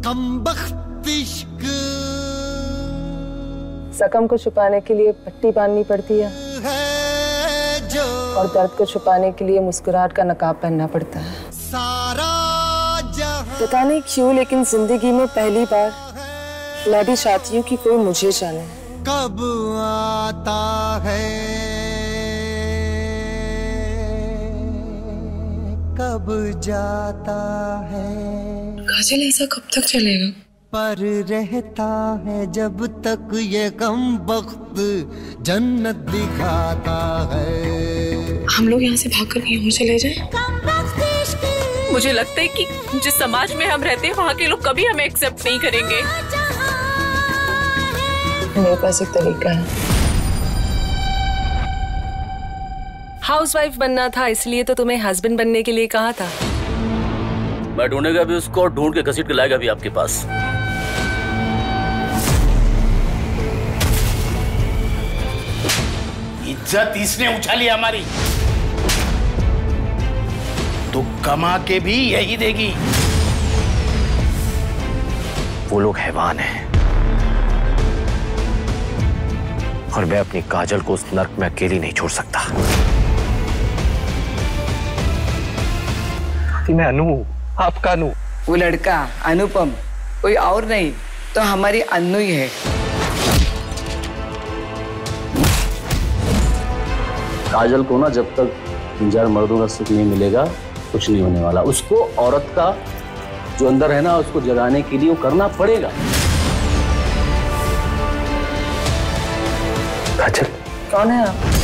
कमबख्त इश्क जख्म को छुपाने के लिए पट्टी बांधनी पड़ती है और दर्द को छुपाने के लिए मुस्कुराहट का नकाब पहनना पड़ता है। पता नहीं क्यों, लेकिन जिंदगी में पहली बार मैं भी चाहती हूँ कि कोई मुझे जाने। कब आता है कब जाता है, काजल ऐसा कब तक चलेगा? पर रहता है जब तक ये कमबख्त जन्नत दिखाता है। हम लोग यहाँ से भागकर कहीं और चले जाएं? मुझे लगता है कि जिस समाज में हम रहते हैं वहाँ के लोग कभी हमें एक्सेप्ट नहीं करेंगे। मेरे पास एक तरीका है। हाउसवाइफ बनना था, इसलिए तो तुम्हें हस्बैंड बनने के लिए कहा था। मैं ढूंढेगा भी उसको और ढूंढ के घसीट के लाएगा भी आपके पास। इज्जत इसने उछाली हमारी, तो कमा के भी यही देगी। वो लोग हैवान हैं और मैं अपनी काजल को उस नर्क में अकेली नहीं छोड़ सकता। मैं अनु, आपका अनु। वो लड़का अनुपम कोई और नहीं तो हमारी अन्नू ही है। काजल को ना जब तक 3-4 मर्दों का सुख नहीं मिलेगा कुछ नहीं होने वाला। उसको औरत का जो अंदर है ना उसको जगाने के लिए वो करना पड़ेगा। काजल कौन है आप?